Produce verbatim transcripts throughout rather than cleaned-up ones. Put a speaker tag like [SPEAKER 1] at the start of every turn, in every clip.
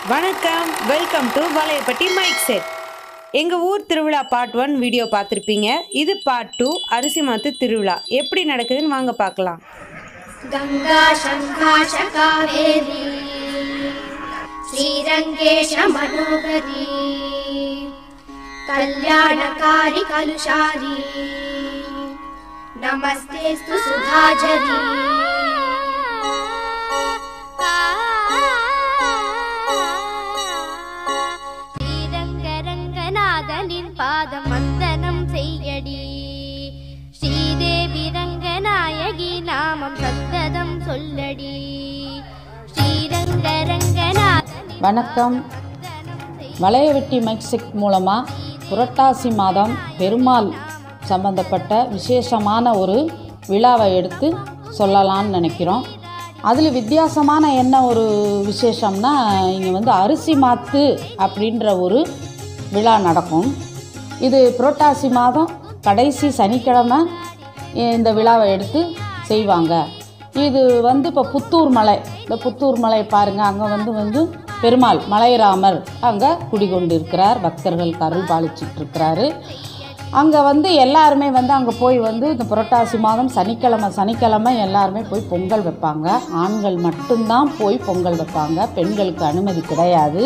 [SPEAKER 1] வணக்கம், welcome to Valayapatti mike set. எங்கள் ஊர் திருவிழா பார்ட் ஒன் வீடியோ பார்த்துருப்பீங்க. இது பார்ட் டூ அரிசி மாத்து திருவிழா எப்படி நடக்குதுன்னு வாங்க பார்க்கலாம்.
[SPEAKER 2] गंगा शंखाश कावेरी श्रीरंगेश मनोहरी कल्याणकारी कलुषारी नमस्तेस्तु सुधाजरी श्रीरंगरंगनाथनिन पादम वंदनम सेयडी श्रीदेवी रंगनायकी नामम सत्तदम सोल्लडी श्रीरंगरंगनाथनिन.
[SPEAKER 3] வணக்கம். வலையவெட்டி மைக் செட் மூலமாக புரட்டாசி மாதம் பெருமாள் சம்பந்தப்பட்ட விசேஷமான ஒரு விழாவை எடுத்து சொல்லலான்னு நினைக்கிறோம். அதில் வித்தியாசமான என்ன ஒரு விசேஷம்னா, இங்கே வந்து அரிசி மாத்து அப்படின்ற ஒரு விழா நடக்கும். இது புரட்டாசி மாதம் கடைசி சனிக்கிழமை இந்த விழாவை எடுத்து செய்வாங்க. இது வந்து இப்போ புத்தூர் மலை, இந்த புத்தூர் மலை பாருங்கள், அங்கே வந்து வந்து பெருமாள் மலைராமர் அங்கே குடிகொண்டு இருக்கிறார், பக்தர்களுக்கு அருள் பாலிச்சிட்ருக்கிறாரு. அங்கே வந்து எல்லாருமே வந்து அங்கே போய் வந்து இந்த புரட்டாசி மாதம் சனிக்கிழமை சனிக்கிழமை எல்லாருமே போய் பொங்கல் வைப்பாங்க. ஆண்கள் மட்டும்தான் போய் பொங்கல் வைப்பாங்க, பெண்களுக்கு அனுமதி கிடையாது.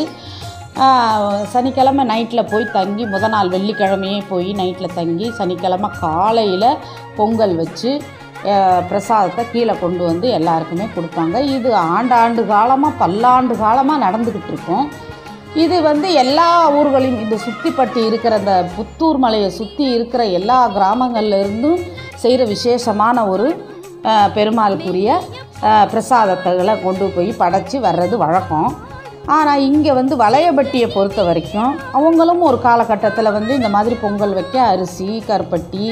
[SPEAKER 3] சனிக்கிழமை நைட்டில் போய் தங்கி முத நாள் வெள்ளிக்கிழமையே போய் நைட்டில் தங்கி சனிக்கிழமை காலையில் பொங்கல் வச்சு பிரசாதத்தை கீழே கொண்டு வந்து எல்லாருக்குமே கொடுப்பாங்க. இது ஆண்டாண்டு காலமாக பல்லாண்டு காலமாக நடந்துக்கிட்டு இருக்கும். இது வந்து எல்லா ஊர்களையும் இந்த சுற்றிப்பட்டு இருக்கிற இந்த புத்தூர் மலையை சுற்றி இருக்கிற எல்லா கிராமங்கள்லேருந்தும் செய்கிற விசேஷமான ஒரு பெருமாளுக்குரிய பிரசாதத்தைகளை கொண்டு போய் படைச்சி வர்றது வழக்கம். ஆனால் இங்கே வந்து வலையபட்டியை பொறுத்த வரைக்கும் அவங்களும் ஒரு காலகட்டத்தில் வந்து இந்த மாதிரி பொங்கல் வைக்க அரிசி, கருப்பட்டி,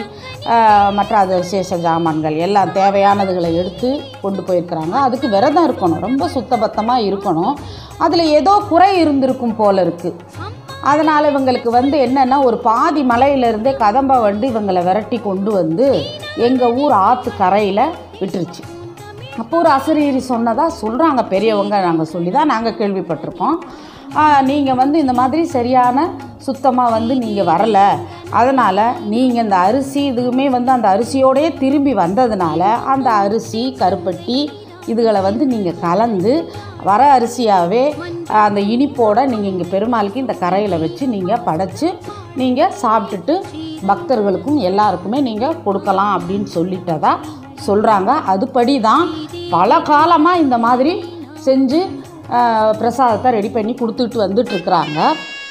[SPEAKER 3] மற்ற அது விசேஷ ஜாமான்கள் எல்லாம் தேவையானதுகளை எடுத்து கொண்டு போயிருக்கிறாங்க. அதுக்கு விரதம் இருக்கணும், ரொம்ப சுத்தபத்தமாக இருக்கணும். அதில் ஏதோ குறை இருந்திருக்கும் போல இருக்குது. அதனால் இவங்களுக்கு வந்து என்னென்னா, ஒரு பாதி மலையிலேருந்தே கதம்பை வந்து இவங்களை விரட்டி கொண்டு வந்து எங்கள் ஊர் ஆற்று கரையில் விட்டுருச்சு. அப்போ ஒரு அசரீரி சொன்னதாக சொல்கிறாங்க பெரியவங்க, நாங்கள் சொல்லி தான் நாங்கள் கேள்விப்பட்டிருக்கோம். நீங்கள் வந்து இந்த மாதிரி சரியான சுத்தமாக வந்து நீங்கள் வரலை, அதனால் நீங்கள் இந்த அரிசி இதுவுமே வந்து அந்த அரிசியோடையே திரும்பி வந்ததுனால அந்த அரிசி, கருப்பட்டி இதுகளை வந்து நீங்கள் கலந்து வர அரிசியாகவே அந்த இனிப்போடு நீங்கள் இங்கே பெருமாளுக்கு இந்த கரையில் வச்சு நீங்கள் படைச்சி நீங்கள் சாப்பிட்டுட்டு பக்தர்களுக்கும் எல்லாருக்குமே நீங்கள் கொடுக்கலாம் அப்படின்னு சொல்லிட்டதா சொல்கிறாங்க. அதுபடி தான் பல காலமாக இந்த மாதிரி செஞ்சு பிரசாதத்தை ரெடி பண்ணி கொடுத்துட்டு வந்துட்டுருக்குறாங்க.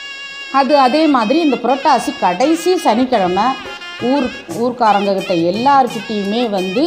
[SPEAKER 3] அது அதே மாதிரி இந்த புரட்டாசி கடைசி சனிக்கிழமை ஊர் ஊர்க்காரங்கக்கிட்ட எல்லாருக்கிட்டேயுமே வந்து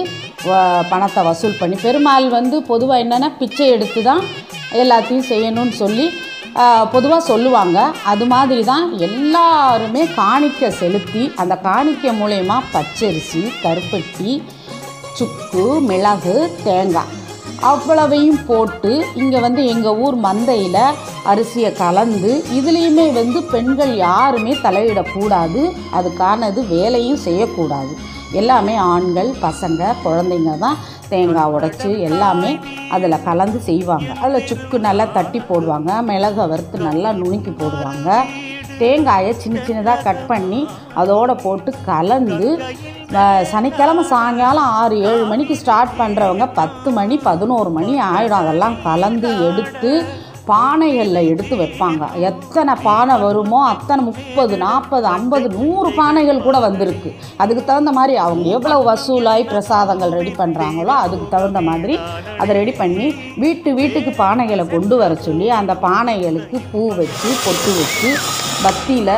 [SPEAKER 3] பணத்தை வசூல் பண்ணி, பெருமாள் வந்து பொதுவாக என்னென்னா பிச்சை எடுத்து தான் எல்லாத்தையும் செய்யணும்னு சொல்லி பொதுவாக சொல்லுவாங்க. அது மாதிரி தான் எல்லாருமே காணிக்கை செலுத்தி அந்த காணிக்கை மூலயமா பச்சரிசி, கருப்பட்டி, சுக்கு, மிளகு, தேங்காய் அவ்வளவையும் போட்டு இங்கே வந்து எங்கள் ஊர் மந்தையில் அரிசியை கலந்து இதுலேயுமே வந்து பெண்கள் யாருமே தலையிடக்கூடாது, அதுக்கானது வேலையும் செய்யக்கூடாது. எல்லாமே ஆண்கள், பசங்க, குழந்தைங்க தான் தேங்காய் உடைச்சி எல்லாமே அதில் கலந்து செய்வாங்க. அதில் சுக்கு நல்லா தட்டி போடுவாங்க, மிளகை வறுத்து நல்லா நுணுக்கி போடுவாங்க, தேங்காயை சின்ன சின்னதாக கட் பண்ணி அதோடு போட்டு கலந்து சனிக்கிழமை சாயங்காலம் ஆறு ஏழு மணிக்கு ஸ்டார்ட் பண்ணுறவங்க பத்து மணி பதினோரு மணி ஆகிடும். அதெல்லாம் கலந்து எடுத்து பானைகளில் எடுத்து வைப்பாங்க. எத்தனை பானை வருமோ அத்தனை முப்பது நாற்பது ஐம்பது நூறு பானைகள் கூட வந்திருக்கு. அதுக்கு தகுந்த மாதிரி அவங்க எவ்வளோ வசூலாகி பிரசாதங்கள் ரெடி பண்ணுறாங்களோ அதுக்கு தகுந்த மாதிரி அதை ரெடி பண்ணி வீட்டு வீட்டுக்கு பானைகளை கொண்டு வர சொல்லி அந்த பானைகளுக்கு பூ வச்சு பொட்டு வச்சு பத்தியில்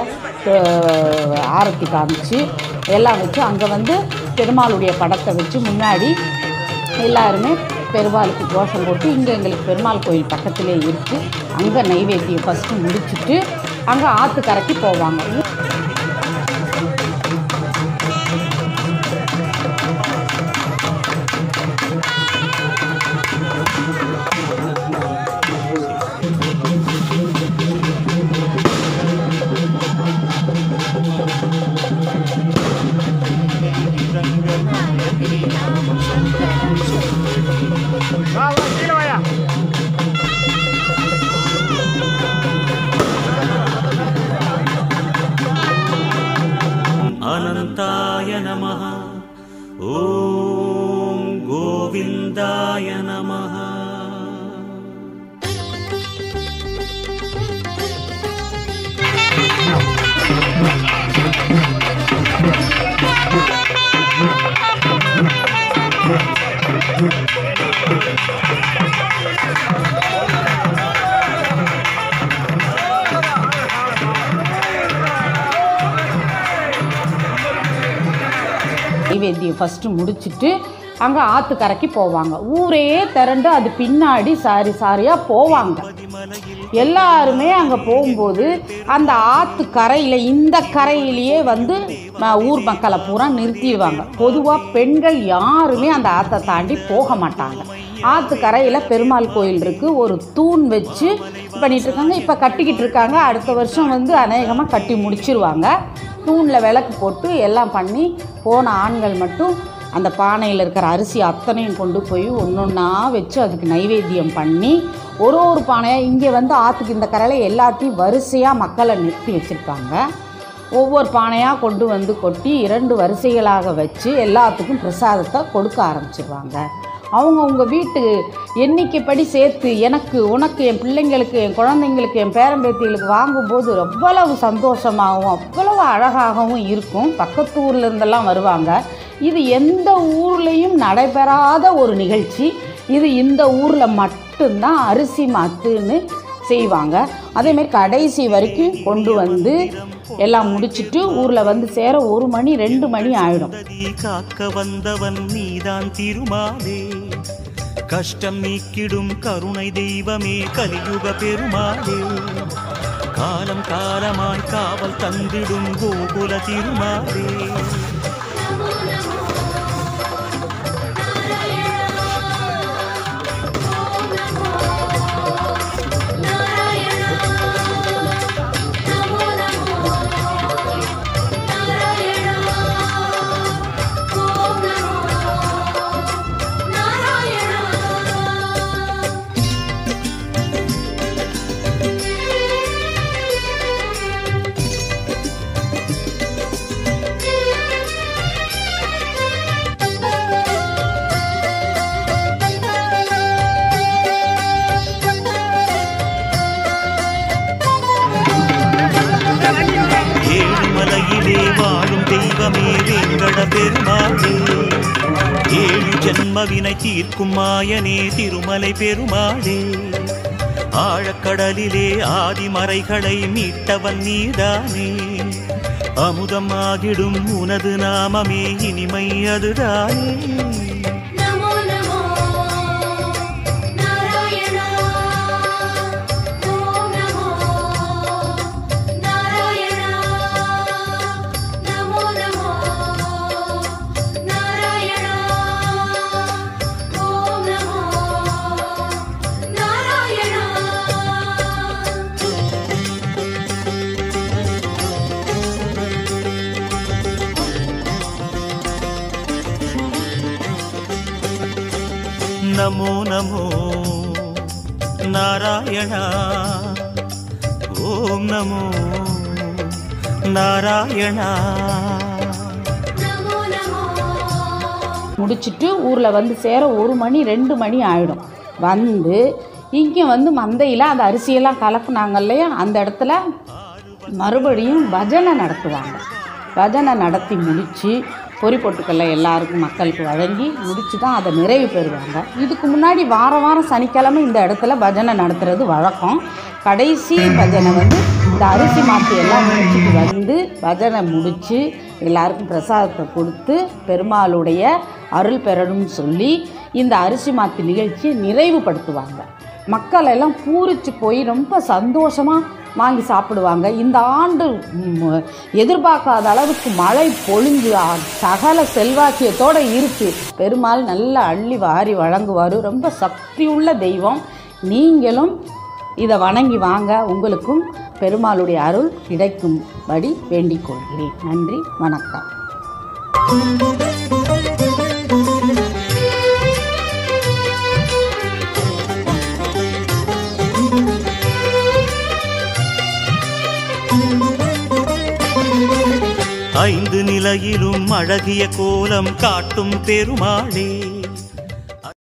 [SPEAKER 3] ஆரத்தி காமிச்சு எல்லாம் வச்சு அங்கே வந்து பெருமாளுடைய படத்தை வச்சு முன்னாடி எல்லாருமே பெருமாளுக்கு கோஷம் போட்டு, இங்கே எங்களுக்கு பெருமாள் கோயில் பக்கத்திலே இருக்குது, அங்கே நைவேத்தியம் ஃபஸ்ட்டு முடிச்சுட்டு அங்கே ஆற்றுக்கரைக்கு போவாங்க.
[SPEAKER 4] வா வா கீழே வாயா. अनन्ताय नमः ॐ गोविन्दाय नमः।
[SPEAKER 3] நைவேத்தியம் ஃபஸ்ட்டு முடிச்சுட்டு அங்கே ஆற்றுக்கரைக்கு போவாங்க. ஊரே திரண்டு அது பின்னாடி சாரி சாரியாக போவாங்க. எல்லாருமே அங்கே போகும்போது அந்த ஆற்று கரையில் இந்த கரையிலேயே வந்து ஊர் மக்களை பூரா நிறுத்திடுவாங்க. பொதுவாக பெண்கள் யாருமே அந்த ஆற்றை தாண்டி போக மாட்டாங்க. ஆற்று கரையில் பெருமாள் கோயில் இருக்குது. ஒரு தூண் வச்சு பண்ணிகிட்ருக்காங்க. இப்போ கட்டிக்கிட்டு இருக்காங்க. அடுத்த வருஷம் வந்து அநேகமாக கட்டி முடிச்சிருவாங்க. தூணில் விளக்கு போட்டு எல்லாம் பண்ணி போன ஆண்கள் மட்டும் அந்த பானையில் இருக்கிற அரிசி அத்தனையும் கொண்டு போய் ஒன்று ஒன்றா வச்சு அதுக்கு நைவேத்தியம் பண்ணி ஒரு ஒரு பானையாக இங்கே வந்து ஆற்றுக்கு இந்த கரையில் எல்லாத்தையும் வரிசையாக மக்களை நிறுத்தி வச்சுருக்காங்க. ஒவ்வொரு பானையாக கொண்டு வந்து கொட்டி இரண்டு வரிசைகளாக வச்சு எல்லாத்துக்கும் பிரசாதத்தை கொடுக்க ஆரம்பிச்சிடுவாங்க. அவங்கவுங்க வீட்டு எண்ணிக்கைப்படி சேர்த்து எனக்கு உனக்கு என் பிள்ளைங்களுக்கு என் குழந்தைங்களுக்கு என் பேரம்பேத்திகளுக்கு வாங்கும்போது அவ்வளவு சந்தோஷமாகவும் அவ்வளவு அழகாகவும் இருக்கும். பக்கத்து ஊரில் இருந்தெல்லாம் வருவாங்க. இது எந்த ஊர்லேயும் நடைபெறாத ஒரு நிகழ்ச்சி. இது இந்த ஊரில் மட்டும்தான் அரிசி மாத்துன்னு செய்வாங்க. அதேமாரி கடைசி வரைக்கும் கொண்டு வந்து எல்லாம் முடிச்சுட்டு ஊரில் வந்து சேர ஒரு மணி ரெண்டு மணி ஆயிடும்.
[SPEAKER 4] காக்க வந்தவன் நீதான் திருமாலே, கஷ்டம் நீக்கிடும் கருணை தெய்வமே கலியுக பெருமாளே, காலம் காலமாய் காவல் தந்திடும் கோகுல திருமாலே. ஏழுமலையிலே வாழும் தெய்வமே வேங்கட பெருமாளே, ஏழு ஜென்மவினை தீர்க்கும் மாயனே திருமலை பெருமாளே, ஆழக்கடலிலே ஆதிமறைகளை மீட்டவன் நீதானே, அமுதம் ஆகிடும் உனது நாமமே இனிமை அதுதானே. நமோ நமோ நாராயணா, ஓம் நமோ நாராயணா.
[SPEAKER 3] முடிச்சுட்டு ஊரில் வந்து சேர ஒரு மணி ரெண்டு மணி ஆகிடும். வந்து இங்கே வந்து மந்தையில் அந்த அரிசியெல்லாம் கலக்குனாங்க இல்லையா, அந்த இடத்துல மறுபடியும் பஜனை நடத்துவாங்க. பஜனை நடத்தி முடித்து பொறி பொட்டுக்கல்ல எல்லாருக்கும் மக்களுக்கு வழங்கி முடித்து தான் அதை நிறைவு பெறுவாங்க. இதுக்கு முன்னாடி வாரம் வாரம் சனிக்கிழமை இந்த இடத்துல பஜனை நடத்துகிறது வழக்கம். கடைசி பஜனை வந்து இந்த அரிசி மாற்றி எல்லாம் முடிச்சுட்டு வந்து பஜனை முடித்து எல்லாருக்கும் பிரசாதத்தை கொடுத்து பெருமாளுடைய அருள் பெறணும்னு சொல்லி இந்த அரிசி மாற்றி நிகழ்ச்சியை நிறைவுபடுத்துவாங்க. மக்கள் எல்லாம் பூரிச்சு போய் ரொம்ப சந்தோஷமாக வாங்கி சாப்பிடுவாங்க. இந்த ஆண்டு எதிர்பார்க்காத அளவுக்கு மழை பொழிஞ்சு சகல செல்வாக்கியத்தோடு இருக்குது. பெருமாள் நல்லா அள்ளி வாரி வழங்குவார். ரொம்ப சக்தி உள்ள தெய்வம். நீங்களும் இதை வணங்கி வாங்க, உங்களுக்கும் பெருமாளுடைய அருள் கிடைக்கும்படி வேண்டிக் கொள்கிறேன். நன்றி, வணக்கம்.
[SPEAKER 4] ஐந்து நிலையிலும் அழகிய கோலம் காட்டும் பெருமாளே